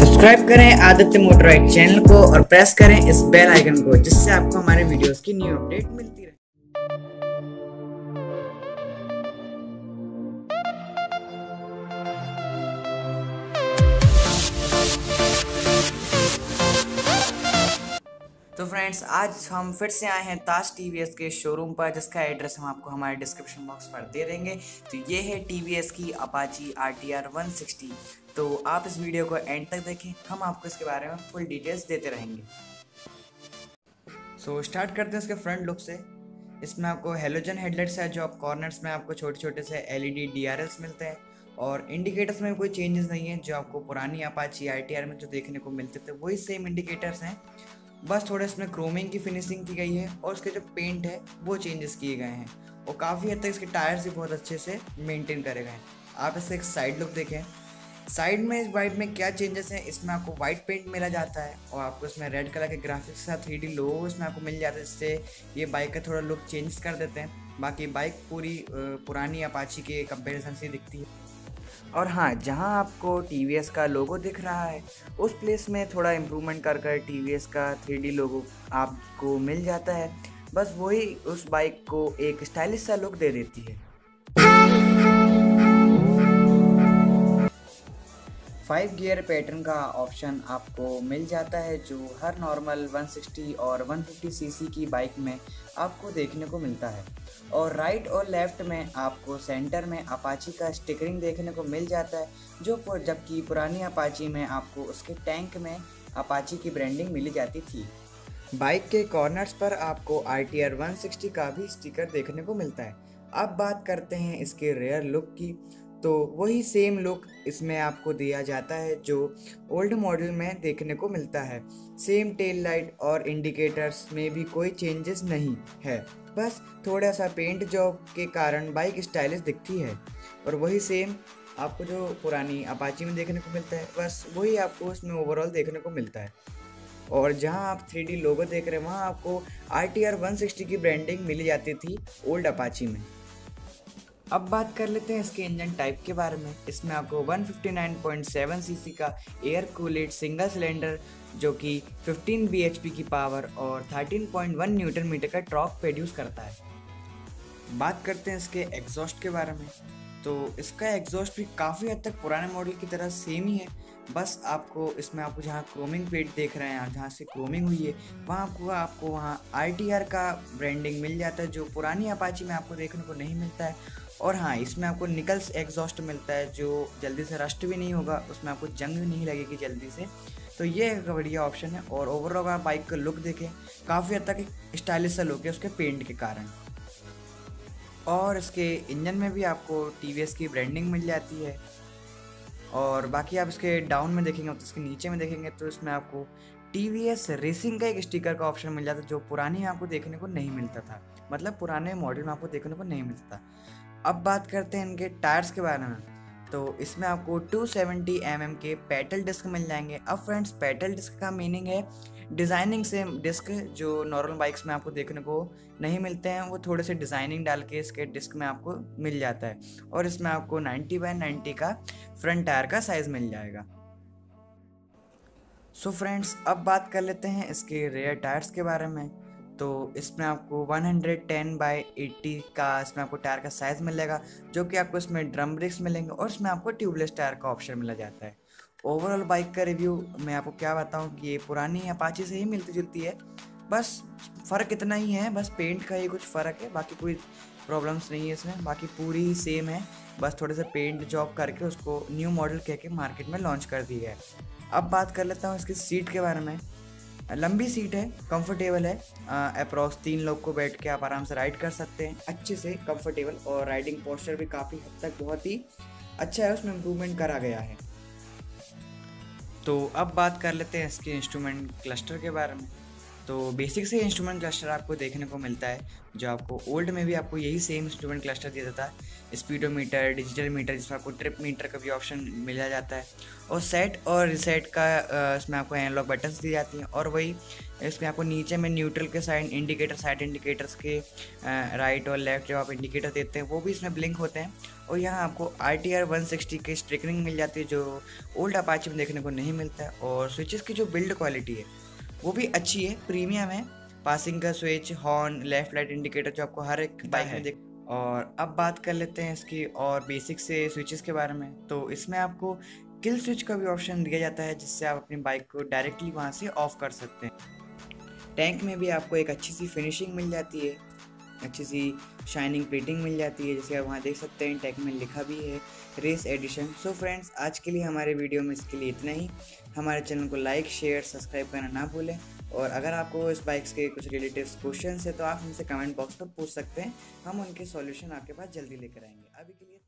Subscribe करें Aditya motorbike channel को और प्रेस करें इस बेल आइकन को, जिससे आपको हमारे वीडियोस की न्यू अपडेट मिलती रहे। तो फ्रेंड्स, आज हम फिर से आए हैं ताज टीवीएस के शोरूम पर, जिसका एड्रेस हम आपको हमारे डिस्क्रिप्शन बॉक्स पर दे देंगे। तो ये है टीवीएस की अपाची RTR 160। तो आप इस वीडियो को एंड तक देखें, हम आपको इसके बारे में फुल डिटेल्स देते रहेंगे। स्टार्ट करते हैं इसके फ्रंट लुक से। इसमें आपको हेलोजन हेडलाइट्स है, जो आप कॉर्नर्स में आपको छोटे छोटे से LED DRLs मिलते हैं, और इंडिकेटर्स में कोई चेंजेस नहीं है। जो आपको पुरानी अपाची RTR में जो देखने को मिलते थे वही सेम इंडिकेटर्स हैं, बस थोड़ा इसमें क्रोमिंग की फिनिशिंग की गई है और उसके जो पेंट है वो चेंजेस किए गए हैं, और काफ़ी हद तक इसके टायर्स भी बहुत अच्छे से मेंटेन करे गए हैं। आप इससे एक साइड लुक देखें। साइड में इस बाइक में क्या चेंजेस हैं, इसमें आपको वाइट पेंट मिला जाता है और आपको इसमें रेड कलर के ग्राफिक्स के साथ 3D लोगो इसमें आपको मिल जाता है, जिससे ये बाइक का थोड़ा लुक चेंज कर देते हैं। बाकी बाइक पूरी पुरानी अपाची के कंपेरिजन से दिखती है। और हाँ, जहाँ आपको TVS का लोगो दिख रहा है उस प्लेस में थोड़ा इम्प्रूवमेंट कर कर TVS का 3D लोगो आपको मिल जाता है। बस वही उस बाइक को एक स्टाइलिश सा लुक दे देती है। 5 गियर पैटर्न का ऑप्शन आपको मिल जाता है, जो हर नॉर्मल 160 और 150 सीसी की बाइक में आपको देखने को मिलता है। और राइट और लेफ्ट में आपको सेंटर में अपाची का स्टिकरिंग देखने को मिल जाता है, जबकि पुरानी अपाची में आपको उसके टैंक में अपाची की ब्रांडिंग मिली जाती थी। बाइक के कॉर्नर्स पर आपको RTR 160 का भी स्टिकर देखने को मिलता है। अब बात करते हैं इसके रेयर लुक की। तो वही सेम लुक इसमें आपको दिया जाता है जो ओल्ड मॉडल में देखने को मिलता है। सेम टेल लाइट और इंडिकेटर्स में भी कोई चेंजेस नहीं है, बस थोड़ा सा पेंट जॉब के कारण बाइक स्टाइलिश दिखती है। और वही सेम आपको जो पुरानी अपाची में देखने को मिलता है, बस वही आपको उसमें ओवरऑल देखने को मिलता है। और जहां आप 3D लोगो देख रहे हैं, वहां आपको RTR 160 की ब्रांडिंग मिली जाती थी ओल्ड अपाची में। अब बात कर लेते हैं इसके इंजन टाइप के बारे में। इसमें आपको 159.7 सीसी का एयर कूल्ड सिंगल सिलेंडर, जो कि 15 bhp की पावर और 13.1 न्यूटन मीटर का टॉर्क प्रोड्यूस करता है। बात करते हैं इसके एग्जॉस्ट के बारे में। तो इसका एग्जॉस्ट भी काफ़ी हद तक पुराने मॉडल की तरह सेम ही है, बस आपको इसमें आपको जहाँ क्रोमिंग प्लेट देख रहे हैं, जहाँ से क्रोमिंग हुई है वहाँ आपको वहाँ RTR का ब्रांडिंग मिल जाता है, जो पुरानी अपाची में आपको देखने को नहीं मिलता है। और हाँ, इसमें आपको निकल्स एग्जॉस्ट मिलता है, जो जल्दी से रस्ट भी नहीं होगा, उसमें आपको जंग भी नहीं लगेगी जल्दी से। तो ये एक बढ़िया ऑप्शन है। और ओवरऑल आप बाइक का लुक देखें, काफ़ी हद तक एक स्टाइलिश सा लुक है उसके पेंट के कारण। और इसके इंजन में भी आपको TVS की ब्रांडिंग मिल जाती है। और बाकी आप इसके डाउन में देखेंगे तो इसके नीचे में देखेंगे तो इसमें आपको TVS रेसिंग का एक स्टिकर का ऑप्शन मिल जाता है, जो पुरानी में आपको देखने को नहीं मिलता था, मतलब पुराने मॉडल में आपको देखने को नहीं मिलता था। अब बात करते हैं इनके टायर्स के बारे में। तो इसमें आपको 270 mm के पेटल डिस्क मिल जाएंगे। अब फ्रेंड्स, पेटल डिस्क का मीनिंग है डिज़ाइनिंग से डिस्क, जो नॉर्मल बाइक्स में आपको देखने को नहीं मिलते हैं, वो थोड़े से डिज़ाइनिंग डाल के इसके डिस्क में आपको मिल जाता है। और इसमें आपको 90/90 का फ्रंट टायर का साइज़ मिल जाएगा। सो फ्रेंड्स, अब बात कर लेते हैं इसके रेयर टायर्स के बारे में। तो इसमें आपको 110/80 का इसमें आपको टायर का साइज़ मिलेगा, जो कि आपको इसमें ड्रम ब्रेक्स मिलेंगे, और इसमें आपको ट्यूबलेस टायर का ऑप्शन मिला जाता है। ओवरऑल बाइक का रिव्यू मैं आपको क्या बताऊं कि ये पुरानी अपाची से ही मिलती जुलती है, बस फ़र्क इतना ही है, बस पेंट का ही कुछ फ़र्क है, बाकी कोई प्रॉब्लम्स नहीं है इसमें, बाकी पूरी ही सेम है। बस थोड़े से पेंट जॉब करके उसको न्यू मॉडल कह के मार्केट में लॉन्च कर दिया है। अब बात कर लेता हूँ इसकी सीट के बारे में। लंबी सीट है, कंफर्टेबल है, अप्रॉक्स 3 लोग को बैठ के आप आराम से राइड कर सकते हैं, अच्छे से कंफर्टेबल। और राइडिंग पोस्चर भी काफ़ी हद तक बहुत ही अच्छा है, उसमें इम्प्रूवमेंट करा गया है। तो अब बात कर लेते हैं इसके इंस्ट्रूमेंट क्लस्टर के बारे में। तो बेसिक से इंस्ट्रूमेंट क्लस्टर आपको देखने को मिलता है, जो आपको ओल्ड में भी आपको यही सेम इंस्ट्रूमेंट क्लस्टर दिया जाता है। स्पीडोमीटर, डिजिटल मीटर, जिसमें आपको ट्रिप मीटर का भी ऑप्शन मिला जाता है, और सेट और रिसेट का इसमें आपको एनालॉग बटन्स दी जाती हैं। और वही इसमें आपको नीचे में न्यूट्रल के साइड इंडिकेटर, साइड इंडिकेटर्स के राइट और लेफ्ट जो आप इंडिकेटर देते हैं वो भी इसमें ब्लिंक होते हैं। और यहाँ आपको RTR 160 की स्ट्रिकनिंग मिल जाती है, जो ओल्ड अपाचे में देखने को नहीं मिलता है। और स्विचेस की जो बिल्ड क्वालिटी है वो भी अच्छी है, प्रीमियम है। पासिंग का switch, horn, left right indicator जो आपको हर एक बाइक में देख। और अब बात कर लेते हैं इसकी और बेसिक से स्विचेस के बारे में। तो इसमें आपको किल स्विच का भी ऑप्शन दिया जाता है, जिससे आप अपनी बाइक को डायरेक्टली वहाँ से ऑफ कर सकते हैं। टैंक में भी आपको एक अच्छी सी फिनिशिंग मिल जाती है, अच्छी सी शाइनिंग प्लेटिंग मिल जाती है, जैसे आप वहाँ देख सकते हैं टैग में लिखा भी है रेस एडिशन। सो फ्रेंड्स, आज के लिए हमारे वीडियो में इसके लिए इतना ही। हमारे चैनल को लाइक, शेयर, सब्सक्राइब करना ना भूलें। और अगर आपको इस बाइक्स के कुछ रिलेटिव क्वेश्चन है तो आप हमसे कमेंट बॉक्स पर पूछ सकते हैं, हम उनके सॉल्यूशन आपके पास जल्दी लेकर आएंगे। अभी के लिए